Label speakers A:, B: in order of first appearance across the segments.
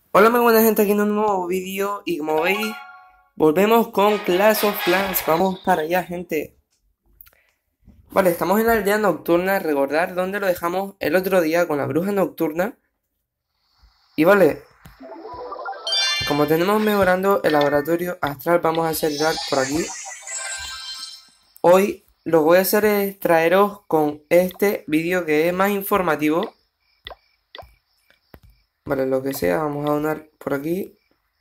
A: Hola muy buena gente, aquí en un nuevo vídeo y como veis volvemos con Clash of Clans. Vamos para allá, gente. Vale, estamos en la aldea nocturna. Recordar dónde lo dejamos el otro día con la bruja nocturna. Y vale, como tenemos mejorando el laboratorio astral, vamos a acelerar por aquí. Hoy lo que voy a hacer es traeros con este vídeo que es más informativo. Vale, lo que sea, vamos a donar por aquí.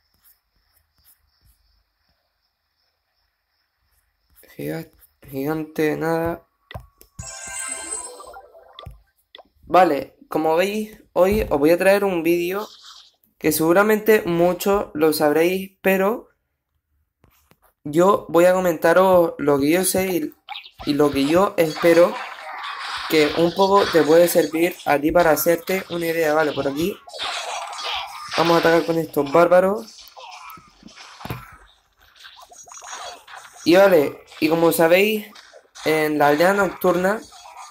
A: Gigante, nada. Vale, como veis, hoy os voy a traer un vídeo que seguramente muchos lo sabréis, pero yo voy a comentaros lo que yo sé y lo que yo espero que un poco te puede servir a ti para hacerte una idea. Vale, por aquí vamos a atacar con estos bárbaros. Y vale, y como sabéis, en la aldea nocturna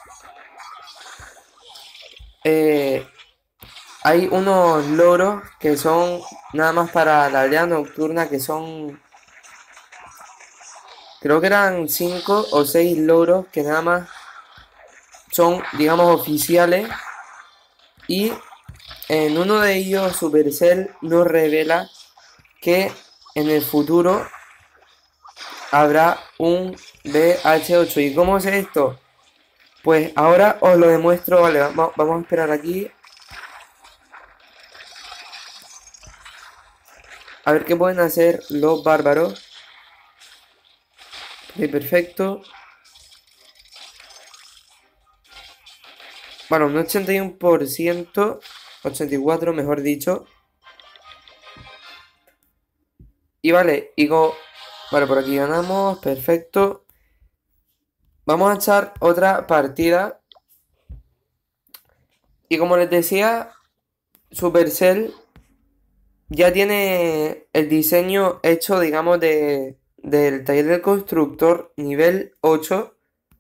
A: eh, hay unos logros que son nada más para la aldea nocturna, que son, creo que eran 5 o 6 logros que nada más son, digamos, oficiales. Y en uno de ellos Supercell nos revela que en el futuro habrá un BH8. ¿Y cómo es esto? Pues ahora os lo demuestro. Vale, vamos a esperar aquí. A ver qué pueden hacer los bárbaros. Ok, perfecto. Bueno, un 81%. 84 mejor dicho. Y vale, vale, por aquí ganamos. Perfecto. Vamos a echar otra partida. Y como les decía, Supercell ya tiene el diseño hecho, digamos, del taller del constructor nivel 8.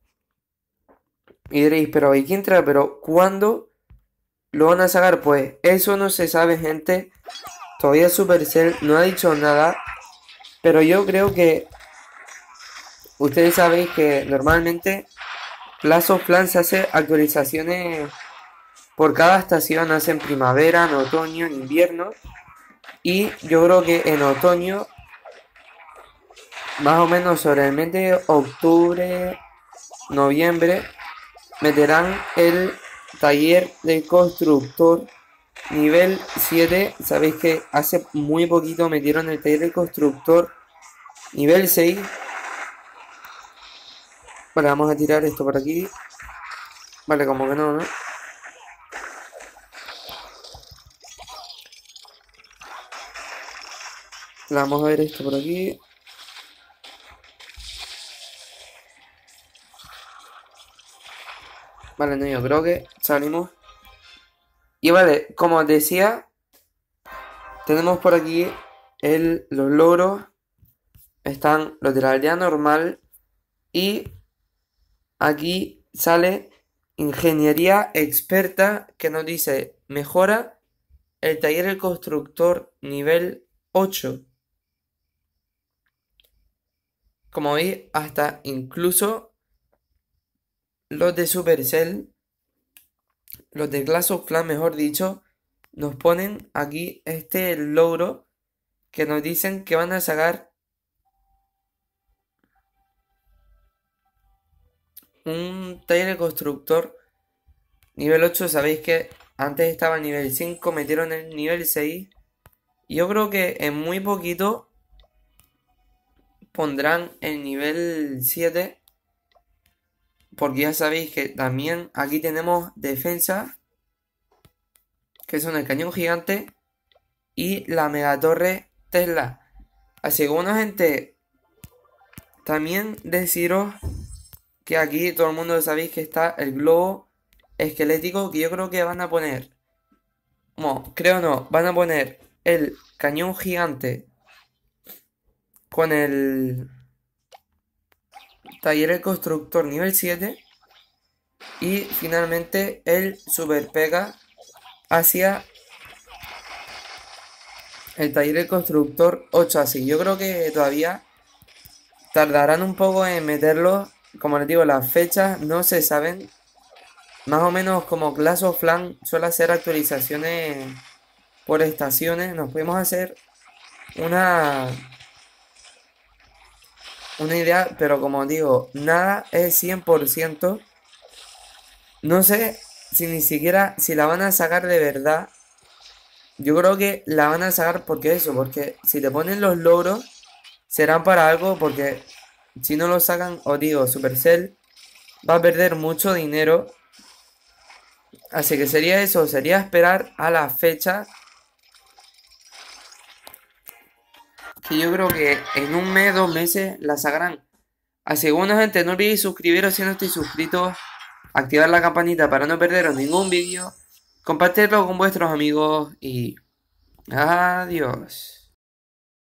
A: Y diréis, pero hay que entrar, pero ¿cuándo lo van a sacar? Pues eso no se sabe, gente. Todavía Supercell no ha dicho nada. Pero yo creo que ustedes sabéis que normalmente Clash of Clans hace actualizaciones por cada estación. Hacen primavera, en otoño, en invierno. Y yo creo que en otoño, más o menos sobre el mes de octubre, noviembre, meterán el taller de constructor nivel 7. Sabéis que hace muy poquito metieron el taller de constructor nivel 6. Vale, vamos a tirar esto por aquí. Vale, como que no, ¿no? Vamos a ver esto por aquí. Vale, no, yo creo que salimos. Y vale, como os decía, tenemos por aquí los logros. Están los de la aldea normal. Y aquí sale ingeniería experta, que nos dice mejora el taller del constructor nivel 8. Como veis, hasta incluso los de Supercell, los de Clash of Clans, mejor dicho, nos ponen aquí este logro que nos dicen que van a sacar un taller de constructor nivel 8. Sabéis que antes estaba el nivel 5, metieron el nivel 6. Y yo creo que en muy poquito pondrán el nivel 7. Porque ya sabéis que también aquí tenemos defensa, que son el cañón gigante y la megatorre Tesla. Así que bueno, gente, también deciros que aquí todo el mundo sabéis que está el globo esquelético, que yo creo que van a poner, no, creo no, van a poner el cañón gigante con el taller del constructor nivel 7 y finalmente el super pega hacia el taller del constructor 8 así. Yo creo que todavía tardarán un poco en meterlo. Como les digo, las fechas no se saben. Más o menos como Clash of Clans suele hacer actualizaciones por estaciones. Nos podemos hacer una idea, pero como digo, nada es 100%. No sé si ni siquiera si la van a sacar de verdad. Yo creo que la van a sacar porque eso, porque si te ponen los logros, serán para algo, porque si no lo sacan, os digo, Supercell va a perder mucho dinero. Así que sería eso, sería esperar a la fecha. Que yo creo que en un mes, 2 meses la sacarán. Así que bueno gente, no olvidéis suscribiros si no estáis suscritos. Activar la campanita para no perderos ningún vídeo. Compartirlo con vuestros amigos y adiós.